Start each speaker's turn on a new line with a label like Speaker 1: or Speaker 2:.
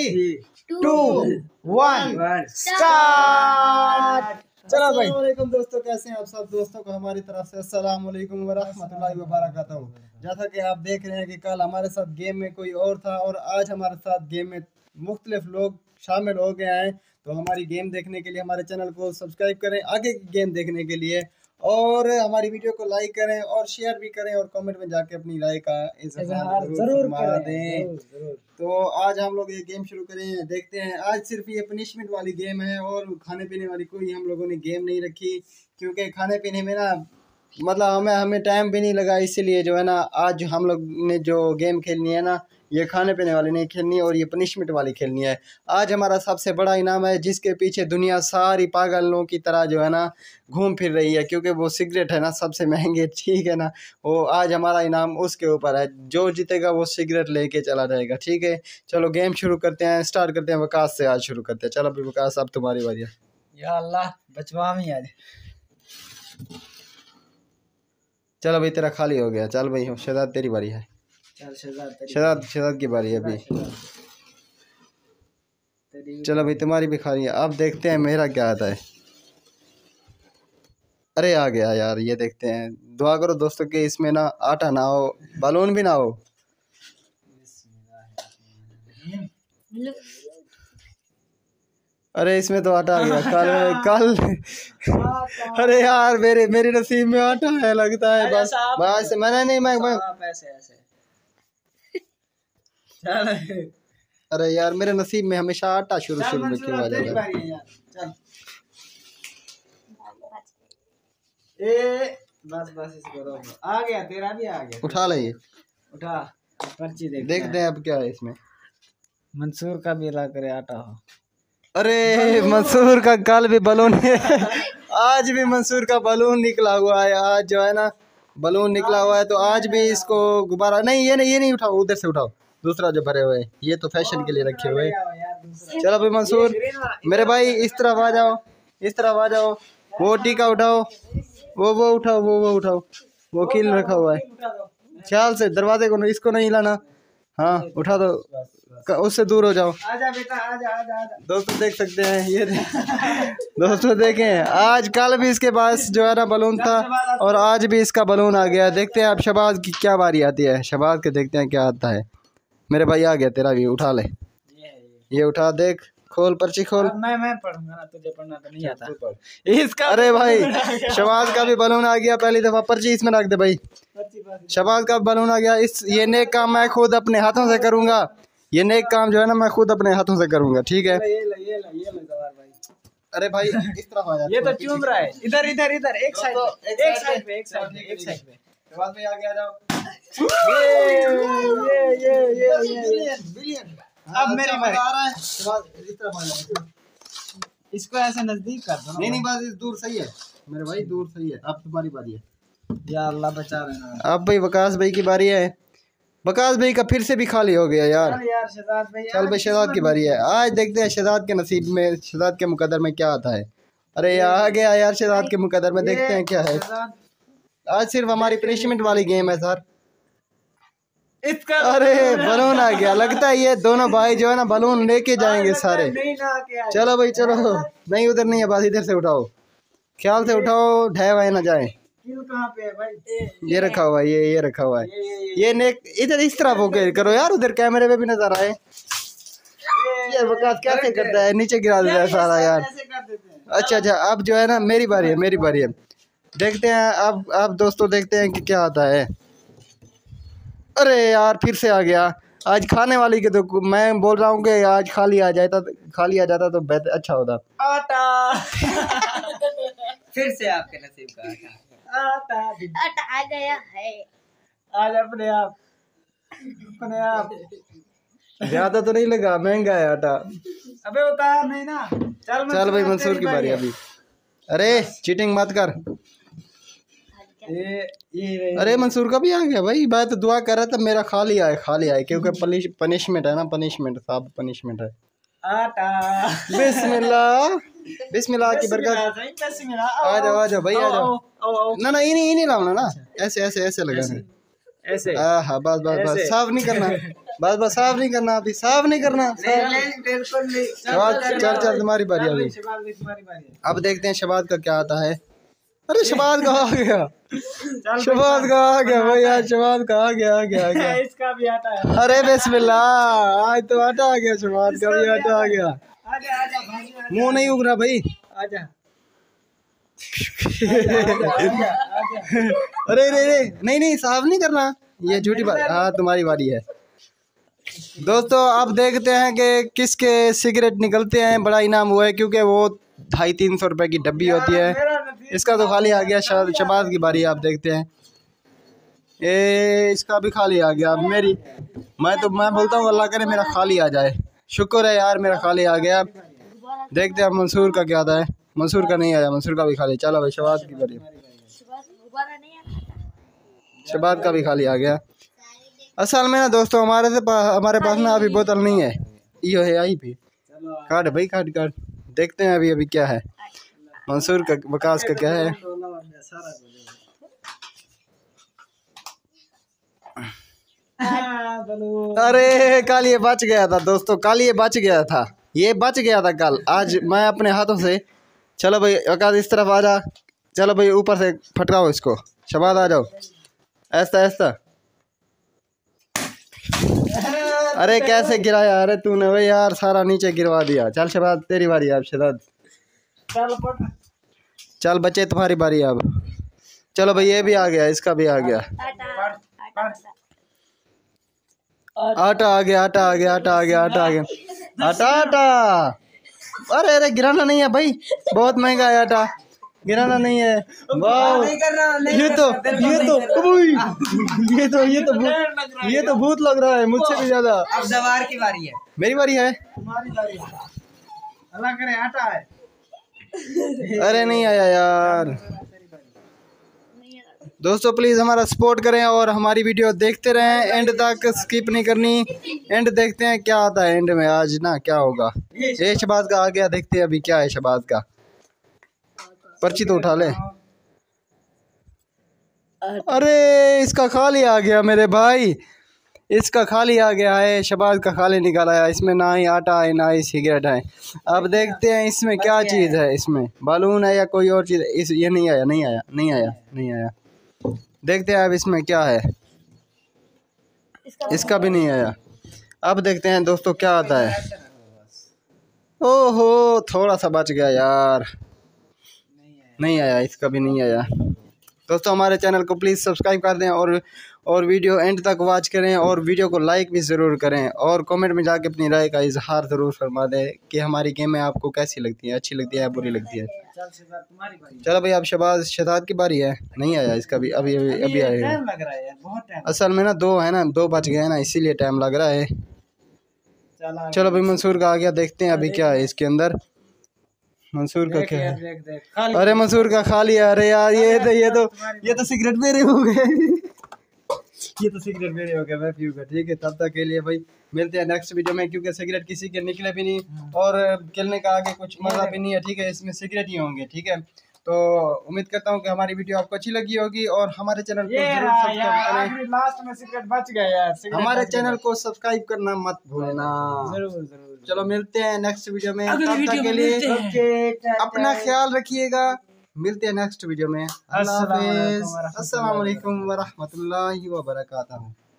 Speaker 1: 2 1 start. चलो भाई।
Speaker 2: अस्सलामुअलैकुम दोस्तों, कैसे हैं आप सब? दोस्तों को हमारी तरफ से अस्सलामुअलैकुम वरहमतुल्लाहि वबरकातुहू। जैसा कि आप देख रहे हैं कि कल हमारे साथ गेम में कोई और था और आज हमारे साथ गेम में मुख्तलिफ लोग शामिल हो गए हैं। तो हमारी गेम देखने के लिए हमारे चैनल को सब्सक्राइब करें आगे की गेम देखने के लिए, और हमारी वीडियो को लाइक करें और शेयर भी करें और कमेंट में जाके अपनी राय का इज़हार जरूर दें। तो आज हम लोग ये गेम शुरू करें, देखते हैं। आज सिर्फ ये पनिशमेंट वाली गेम है और खाने पीने वाली कोई हम लोगों ने गेम नहीं रखी, क्योंकि खाने पीने में ना मतलब हमें टाइम भी नहीं लगा, इसीलिए जो है ना आज हम लोग ने जो गेम खेलनी है ना, ये खाने पीने वाली नहीं खेलनी और ये पनिशमेंट वाली खेलनी है। आज हमारा सबसे बड़ा इनाम है, जिसके पीछे दुनिया सारी पागलों की तरह जो है ना घूम फिर रही है, क्योंकि वो सिगरेट है ना सबसे महंगे, ठीक है ना। वो आज हमारा इनाम उसके ऊपर है, जो जीतेगा वो सिगरेट लेके चला जाएगा, ठीक है। चलो गेम शुरू करते हैं, स्टार्ट करते हैं। वकास से आज शुरू करते हैं। चलो भाई वकास, अब तुम्हारी बारी है।
Speaker 1: या अल्लाह बचवा में आज।
Speaker 2: चलो भाई तेरा खाली हो गया। चल भाई शहजाद तेरी बारी है। शहजाद की बारी है अभी। चलो भाई तुम्हारी भी खाली है। अब देखते हैं मेरा क्या आता है। अरे आ गया यार, ये देखते हैं। दुआ करो दोस्तों कि इसमें ना आटा ना हो, बालून भी ना हो। अरे इसमें तो आटा आ गया कल अरे यार मेरे नसीब में आटा है लगता है। बस मैंने नहीं मैं अरे यार मेरे नसीब में हमेशा आटा शुरू में क्यों आ जाएगा।
Speaker 1: बस इसको आ गया, तेरा भी आ गया।
Speaker 2: उठा ले, ये
Speaker 1: उठा पर्ची
Speaker 2: देखते हैं अब क्या है इसमें।
Speaker 1: मंसूर का भी ला करे आटा हो।
Speaker 2: अरे मंसूर का कल भी बलून आज भी मंसूर का बलून निकला हुआ है। आज जो है ना बलून निकला हुआ है, तो आज भी इसको गुब्बारा नहीं, ये नहीं उठाओ, उधर से उठाओ। दूसरा जो भरे हुए, ये तो फैशन के लिए रखे हुए। चलो भाई मंसूर मेरे भाई, इस तरफ आ जाओ, इस तरफ आ जाओ। वो टीका उठाओ, वो उठाओ, वो उठाओ, वो कील रखा हुआ है। ख्याल से दरवाजे को, इसको नहीं हिलाना। हाँ उठा दो, उससे दूर हो जाओ।
Speaker 1: आजा बेटा, आजा।
Speaker 2: दोस्तों देख सकते हैं ये दोस्तों देखें, आज कल भी इसके पास जो है ना बलून था और आज भी इसका बलून आ गया। देखते हैं अब शहबाज की क्या बारी आती है। शहबाज के देखते हैं क्या आता है। मेरे भाई आ गया तेरा भी, उठा ले। ये उठा, देख खोल, पर्ची खोल।
Speaker 1: मैं पढ़ूंगा ना, तुझे पढ़ना तो नहीं आता
Speaker 2: इसका। अरे भाई शहबाज का भी बलून आ गया। पहली दफा पर्ची इसमें रख दे भाई। शहबाज का बलून आ गया। ये नेक काम मैं खुद अपने हाथों से करूंगा। ये नेक काम जो है ना मैं खुद अपने हाथों से करूंगा, ठीक है। अरे भाई इस तरफ आ जा।
Speaker 1: ये तो चूम रहा है। इधर एक साइड पे शहबाज भाई आगे आ जाओ। ये अब मेरी बारी आ रहा है।
Speaker 2: इस तरफ आ जा।
Speaker 1: इसको ऐसे नजदीक कर दो।
Speaker 2: नहीं बस दूर सही है मेरे भाई, दूर सही है। अब तुम्हारी बारी है।
Speaker 1: या अल्लाह बचा रहे।
Speaker 2: अब भाई वकास भाई की बारी है। वकास भाई का फिर से भी खाली हो गया यार। चल भाई शहजाद की बारी है। आज देखते हैं शहजाद के नसीब में, शहजाद के मुकद्दर में क्या आता है। अरे आ गया यार शहजाद के मुकद्दर में, देखते हैं क्या है। आज सिर्फ हमारी पनिशमेंट वाली गेम है सर। अरे बलून आ गया। लगता है ये दोनों भाई जो है ना बलून लेके जाएंगे सारे। चलो भाई चलो, नहीं उधर नहीं है, बस इधर से उठाओ, ख्याल से उठाओ, ढह वाए ना जाए।
Speaker 1: कहाँ पे है भाई?
Speaker 2: ये रखा हुआ है, ये रखा हुआ है। ये नेक इधर इस तरफ होके करो यार, उधर कैमरे में भी नजर आए। ये वकास कैसे करता है, नीचे गिरा देता है सारा यार। अच्छा अब जो है ना मेरी बारी है। देखते हैं अब दोस्तों देखते हैं कि क्या आता है। अरे यार फिर से आ गया। आज खाने वाली के तो मैं बोल रहा हूँ कि आज खाली आ जाता तो बेहतर अच्छा होता।
Speaker 1: आटा फिर से आपके नसीब का आटा
Speaker 3: आ गया है।
Speaker 1: आज अपने आप
Speaker 2: ज्यादा तो नहीं लगा, महंगा है आटा।
Speaker 1: अबे उतार नहीं ना।
Speaker 2: चल भाई मंसूर की बारी अभी। अरे चीटिंग मत कर। अरे मंसूर का भी आ गया भाई। मैं तो दुआ कर रहा था मेरा खाली आए, क्योंकि पनिशमेंट है ना, पनिशमेंट सब पनिशमेंट है।
Speaker 1: आटा
Speaker 2: बिस्मिल्लाह की बरकत। आ जाओ भाई आ जाओ। ना इन्हीं लाना ना, ऐसे लगाना।
Speaker 1: ऐसे
Speaker 2: हाँ बस बस बस,
Speaker 1: ऐसे।
Speaker 2: साफ नहीं करना, बस बस साफ नहीं करना, अभी साफ नहीं करना।
Speaker 1: बिल्कुल नहीं।
Speaker 2: चल चल तुम्हारी बारी अभी।
Speaker 1: शबाज भाई तुम्हारी बारी है।
Speaker 2: अब देखते हैं शबाद का क्या आता है। अरे शबाद का आ गया,
Speaker 1: चल
Speaker 2: शबाद का आ गया भाई यार, शबाद का आ गया आ गया आ गया।
Speaker 1: इसका भी आता है।
Speaker 2: अरे बिस्मिल्लाह, आज तो आटा आ गया, शबाद का भी आटा आ गया।
Speaker 1: आजा आजा भाजी आजा।
Speaker 2: मुंह नहीं उग रहा भाई।
Speaker 1: आजा
Speaker 2: अरे रे रे, नहीं नहीं साफ नहीं करना, ये झूठी बात। हाँ तुम्हारी बारी है। दोस्तों अब देखते हैं कि किसके सिगरेट निकलते हैं। बड़ा इनाम हुआ है क्योंकि वो 250-300 रुपए की डब्बी होती है। इसका तो खाली आ गया। शबाज की बारी, आप देखते हैं। इसका भी खाली आ गया। मेरी मैं बोलता हूँ अल्लाह करे मेरा खाली आ जाए। शुक्र है यार मेरा खाली आ गया। देखते हैं मंसूर का क्या आता है। मंसूर का नहीं आया, मंसूर का भी खाली। चलो भाई शबाज की बारी। शबाज का भी खाली आ गया। असल में ना दोस्तों हमारे पास ना अभी बोतल नहीं है। यो है आई भी काट भाई, काट काट। देखते हैं अभी क्या है मंसूर का, वकास का क्या है। अरे कल ये बच गया था दोस्तों, कल ये बच गया था, ये बच गया था कल। आज मैं अपने हाथों से, चलो भाई वकास इस तरफ आ जा, चलो भाई ऊपर से फटकाओ इसको। शबाद आ जाओ, ऐसा ऐसा। अरे कैसे गिराया, अरे तूने भाई यार सारा नीचे गिरवा दिया। चल शबाद तेरी बारी अब। शबाद चल बच्चे तुम्हारी बारी अब। चलो भाई ये भी आ गया, इसका भी आ गया। आटा आ गया, आटा आ गया, आटा आ गया, आटा आ गया, आटा आटा। अरे अरे गिराना नहीं है भाई, बहुत महंगा है आटा, गिराना नहीं है। वाह ये तो भूत लग रहा है मुझसे भी ज्यादा।
Speaker 1: अब जवार की बारी है।
Speaker 2: मेरी बारी है।
Speaker 1: तुम्हारी बारी है। अल्लाह करे आटा है।
Speaker 2: अरे नहीं आया यार। दोस्तों प्लीज हमारा सपोर्ट करें और हमारी वीडियो देखते रहें, एंड तक स्किप नहीं करनी। एंड देखते हैं क्या आता है एंड में आज ना, क्या होगा। ये शबाज का आ गया, देखते हैं अभी क्या है शबाज का। पर्ची तो उठा ले। अरे इसका खाली आ गया मेरे भाई, इसका खाली आ गया है। शबाज का खाली निकाला है। इसमें ना ही आटा है ना ही सिगरेट है। अब देखते हैं इसमें क्या चीज़ है। इसमें बालून है या कोई और चीज़। इस ये नहीं आया, नहीं आया, नहीं आया, नहीं आया। देखते हैं अब इसमें क्या है। इसका भी नहीं आया। अब देखते हैं दोस्तों क्या आता है। ओहो थोड़ा सा बच गया यार, नहीं आया, इसका भी नहीं आया। दोस्तों हमारे चैनल को प्लीज़ सब्सक्राइब कर दें और वीडियो एंड तक वॉच करें और वीडियो को लाइक भी ज़रूर करें और कमेंट में जाके अपनी राय का इजहार ज़रूर फरमा दें कि हमारी गेमें आपको कैसी लगती हैं, अच्छी लगती है या बुरी लगती है। चलो भाई अब शहजाद की बारी है। नहीं आया इसका भी, अभी अभी अभी आएगा।
Speaker 1: लग रहा है बहुत टाइम।
Speaker 2: असल में ना दो है ना, दो बच गए ना, इसीलिए टाइम लग रहा है। चलो भाई मंसूर का आ गया, देखते हैं अभी क्या है इसके अंदर। मंसूर का क्या है। अरे मंसूर का खाली है। अरे यार ये तो सिगरेट मेरे हो गए। ये तो सिगरेट मेरे हो गए, मैं पीऊंगा। ठीक है तब तक के लिए भाई मिलते हैं नेक्स्ट वीडियो में, क्योंकि सिगरेट किसी के निकले भी नहीं और खेलने का आगे कुछ मजा भी नहीं है। ठीक है इसमें सिगरेट ही होंगे। ठीक है तो उम्मीद करता हूँ कि हमारी वीडियो आपको अच्छी लगी होगी और हमारे चैनल को जरूर सब्सक्राइब करें।
Speaker 1: लास्ट में सिगरेट बच गया यार।
Speaker 2: हमारे चैनल को सब्सक्राइब करना मत भूलना।
Speaker 1: जरूर जरूर।
Speaker 2: चलो मिलते हैं नेक्स्ट वीडियो में, तब तक के लिए अपना ख्याल रखिएगा। मिलते हैं नेक्स्ट वीडियो में। अल्लाह हाफिज़। अस्सलाम वालेकुम व रहमतुल्लाहि व बरकातहू।